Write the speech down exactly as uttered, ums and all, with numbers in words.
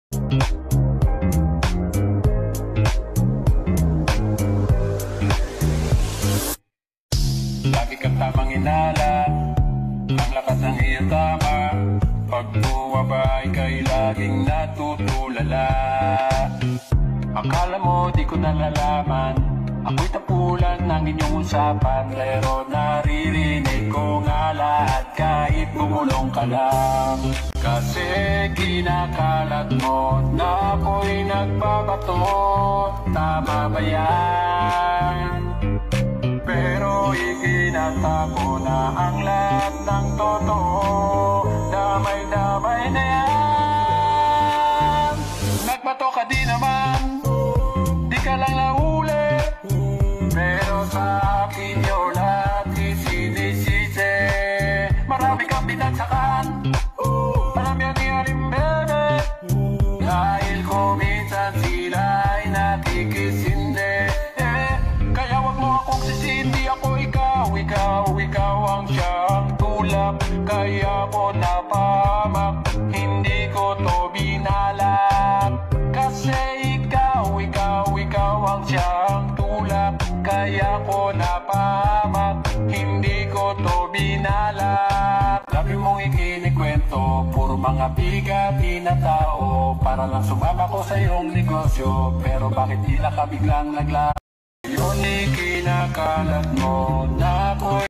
Lagi kang tamang inala, ang lakas ng iyong tama. Pag buwaba ika'y laging natutulala. Akala mo di ko nalalaman, ako'y tapulan ng inyong usapan. Pero naririnig ko nga lahat kahit bumulong ka lang. Kasi kinakalat mo na ako'y nagbabato. Tama ba yan? Pero ikinatapo na ang lahat ng totoo. Damay-damay na yan. Nagbato ka di naman, di ka lang nahuli. Pero sa akin yung lahat isinisisi. Marami kang binagsakan, alam yan ni Haring Bebe. Dahil kung minsan sila ay nakikisindi. Eh, kaya wag mo akong sisindi. Ako ikaw, ikaw, ikaw ang siyang tulak. Kaya ko napamak, hindi ko to binalat. Kasi ikaw, ikaw, ikaw ang siyang tulak. Kaya ko napamak, hindi ko to binalat. Labi mong ikinikwento, puro mga bigati na tao. Para lang sumama ko sa iyong negosyo. Pero bakit tila ka biglang nagla? Yun ikinakalat mo na ako'y